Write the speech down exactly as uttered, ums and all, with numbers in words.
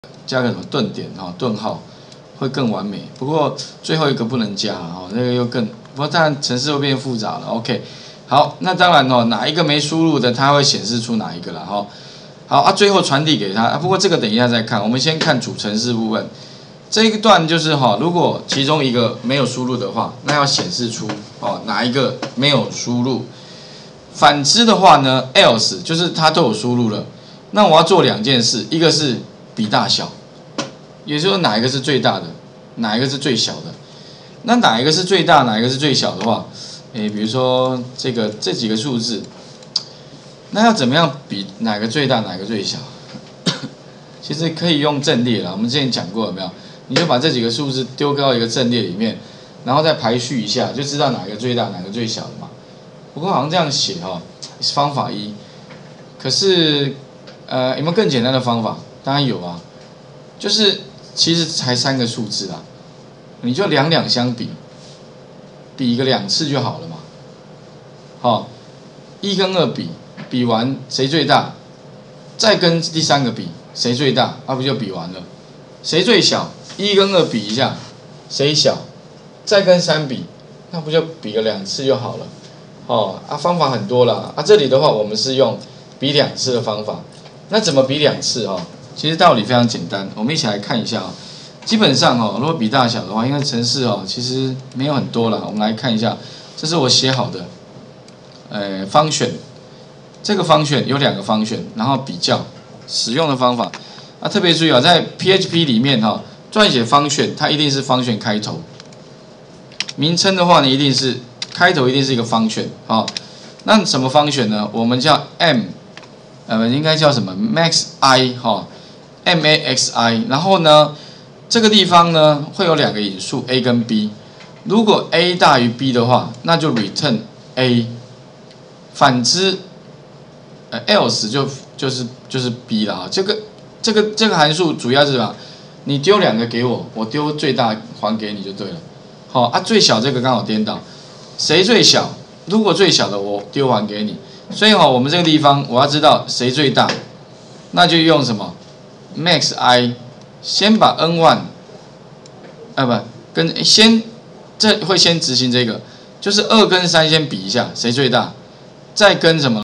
加个什么顿点哈，顿号会更完美。不过最后一个不能加哈，那个又更，不过当然程式会变复杂了。OK， 好，那当然哦，哪一个没输入的，它会显示出哪一个了哈。好啊，最后传递给他啊。不过这个等一下再看，我们先看主程式部分。这一段就是哈，如果其中一个没有输入的话，那要显示出哦哪一个没有输入。反之的话呢 ，else 就是它都有输入了，那我要做两件事，一个是比大小，也就是说哪一个是最大的，哪一个是最小的。那哪一个是最大，哪一个是最小的话，诶，比如说这个这几个数字，那要怎么样比哪个最大，哪个最小？其实可以用阵列啦，我们之前讲过有没有？你就把这几个数字丢到一个阵列里面，然后再排序一下，就知道哪个最大，哪个最小了嘛。不过好像这样写哈，是方法一。可是，呃，有没有更简单的方法？当然有啊，就是其实才三个数字啊，你就两两相比，比一个两次就好了嘛。好，一跟二比，比完谁最大，再跟第三个比，谁最大，那、啊、不就比完了？谁最小？一跟二比一下，谁小？再跟三比，那不就比个两次就好了？哦啊，方法很多啦啊。这里的话，我们是用比两次的方法。那怎么比两次哈、哦？其实道理非常简单，我们一起来看一下啊、哦。基本上哦，如果比大小的话，因为程式哦其实没有很多啦。我们来看一下，这是我写好的，呃，方选。这个方选有两个方选，然后比较使用的方法。啊，特别注意啊，在 P H P 里面哈、哦，撰写方选，它一定是方选开头。名称的话呢，一定是开头一定是一个方选啊、哦。那什么方选呢？我们叫 M， 呃，应该叫什么 Max I 哈、哦、，M A X I。然后呢，这个地方呢会有两个引数 A 跟 B。如果 A 大于 B 的话，那就 return A。反之，呃 else 就就是就是 B 了啊。这个这个这个函数主要是什么？你丢两个给我，我丢最大还给你就对了。好、哦、啊，最小这个刚好颠倒，谁最小？如果最小的我丢还给你，所以哈、哦，我们这个地方我要知道谁最大，那就用什么 max I， 先把 n 一， 啊不跟先这会先执行这个，就是二跟三先比一下谁最大，再跟什么？